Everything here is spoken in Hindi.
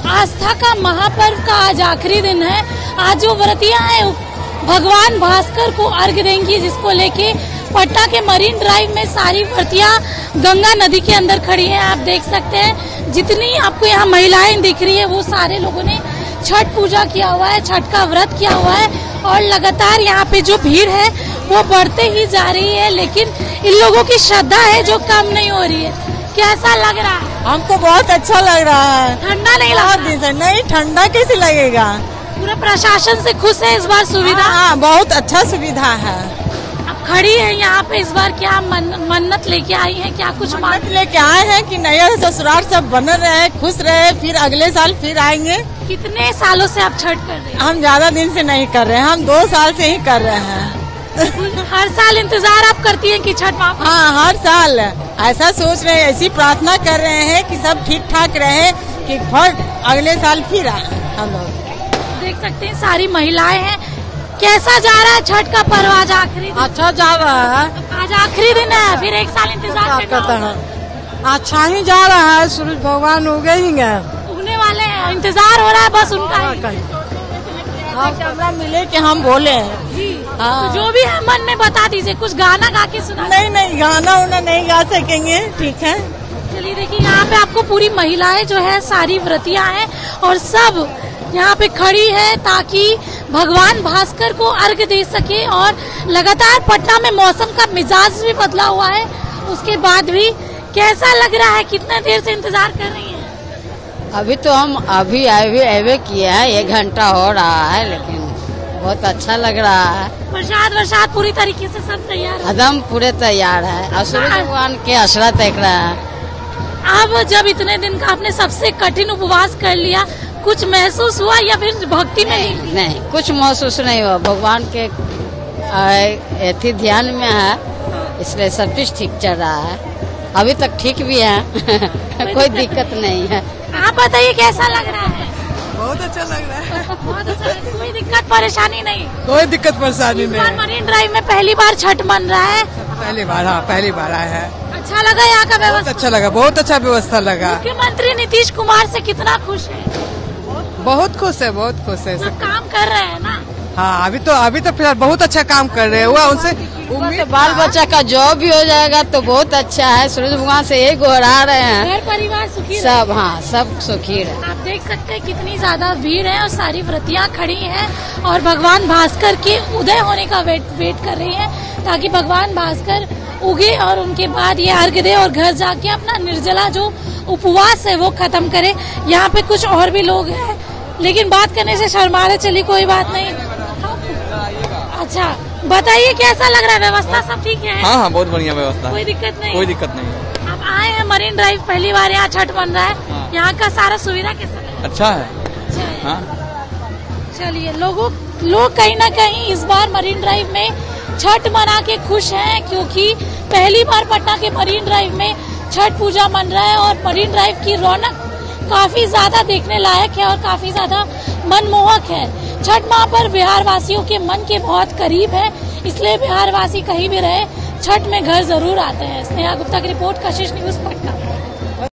आस्था का महापर्व का आज आखिरी दिन है। आज जो व्रतियां हैं भगवान भास्कर को अर्घ देंगी, जिसको लेके पटना के मरीन ड्राइव में सारी व्रतियां गंगा नदी के अंदर खड़ी हैं। आप देख सकते हैं जितनी आपको यहाँ महिलाएं दिख रही है वो सारे लोगों ने छठ पूजा किया हुआ है, छठ का व्रत किया हुआ है और लगातार यहाँ पे जो भीड़ है वो बढ़ते ही जा रही है। लेकिन इन लोगों की श्रद्धा है जो कम नहीं हो रही है। कैसा लग रहा है? हमको बहुत अच्छा लग रहा है। ठंडा नहीं लग रहा? नहीं, ठंडा कैसे लगेगा। पूरा प्रशासन से खुश है इस बार सुविधा? हाँ, बहुत अच्छा सुविधा है। अब खड़ी है यहाँ पे, इस बार क्या मन्नत लेके आई है? क्या कुछ मन्नत लेके आए हैं कि नया ससुराल सब बन रहे, खुश रहे, फिर अगले साल फिर आएंगे। कितने सालों से आप छठ कर रहे हैं? हम ज्यादा दिन से नहीं कर रहे हैं, हम 2 साल से ही कर रहे हैं। हर साल इंतजार आप करती हैं कि छठ माँ? हाँ, हर साल ऐसा सोच रहे हैं, ऐसी प्रार्थना कर रहे हैं कि सब ठीक ठाक रहे, कि अगले साल फिर आए। हम लोग देख सकते हैं सारी महिलाएं हैं। कैसा जा रहा है छठ का पर्व? आज आखिरी दिन? अच्छा जा रहा है। आज आखिरी दिन है, फिर एक साल इंतजार करता है। अच्छा ही जा रहा है, सूरज भगवान उगेंगे, उगने वाले हैं, इंतजार हो रहा है बस उनका। कैमरा मिले कि हम बोले। तो जो भी है मन में बता दीजिए, कुछ गाना गा के सुना। नहीं, गाना उना नहीं गा सकेंगे। ठीक है, चलिए देखिए यहाँ पे आपको पूरी महिलाएं जो है सारी व्रतियां हैं और सब यहाँ पे खड़ी है ताकि भगवान भास्कर को अर्घ दे सके। और लगातार पटना में मौसम का मिजाज भी बदला हुआ है, उसके बाद भी कैसा लग रहा है? कितना देर से इंतजार कर रही है? अभी तो हम अभी आए किए हैं, 1 घंटा हो रहा है, लेकिन बहुत अच्छा लग रहा है। प्रसाद पूरी तरीके से सब तैयार है? एकदम पूरे तैयार है और सूरज भगवान के आशीर्वाद देख रहा है। अब जब इतने दिन का आपने सबसे कठिन उपवास कर लिया, कुछ महसूस हुआ या फिर भक्ति में? नहीं, कुछ महसूस नहीं हुआ। भगवान के अति ध्यान में है, इसलिए सब कुछ ठीक चल रहा है। अभी तक ठीक भी है। कोई दिक्कत नहीं है। आप बताइए कैसा लग रहा है? बहुत अच्छा लग रहा है। बहुत अच्छा। कोई दिक्कत परेशानी नहीं? कोई दिक्कत परेशानी नहीं। मरीन ड्राइव में पहली बार छठ मन रहा है? पहली बार, हाँ पहली बार आया है। अच्छा लगा यहाँ का व्यवस्था? अच्छा लगा, बहुत अच्छा व्यवस्था लगा। मुख्यमंत्री नीतीश कुमार से कितना खुश है? बहुत खुश है, बहुत खुश है। सब काम कर रहे हैं ना? हाँ, अभी तो फिलहाल बहुत अच्छा काम कर रहे हुआ। उनसे उम्मीद बाल बच्चा का जॉब भी हो जाएगा तो बहुत अच्छा है। सूरज भगवान से यही गोहरा रहे हैं, घर परिवार सुखी सब। हाँ, सब सुखी रहे। आप देख सकते हैं कितनी ज्यादा भीड़ है और सारी व्रतियां खड़ी हैं और भगवान भास्कर के उदय होने का वेट कर रही हैं ताकि भगवान भास्कर उगे और उनके बाद ये अर्घ दे और घर जाके अपना निर्जला जो उपवास है वो खत्म करे। यहाँ पे कुछ और भी लोग हैं लेकिन बात करने से शर्मा रहे। चलिए कोई बात नहीं। अच्छा बताइए कैसा लग रहा है? व्यवस्था सब ठीक है? हाँ, बहुत बढ़िया व्यवस्था। कोई दिक्कत नहीं? कोई दिक्कत नहीं। आप आए हैं मरीन ड्राइव, पहली बार यहाँ छठ बन रहा है। हाँ। यहाँ का सारा सुविधा कैसा है? अच्छा है। अच्छा है। हाँ। चलिए लोग कहीं ना कहीं इस बार मरीन ड्राइव में छठ मना के खुश हैं क्योंकि पहली बार पटना के मरीन ड्राइव में छठ पूजा मन रहा है और मरीन ड्राइव की रौनक काफी ज्यादा देखने लायक है और काफी ज्यादा मनमोहक है। छठ महापर्व बिहार वासियों के मन के बहुत करीब है, इसलिए बिहार वासी कहीं भी रहे छठ में घर जरूर आते हैं। स्नेहा गुप्ता की रिपोर्ट, कशिश न्यूज, पटना।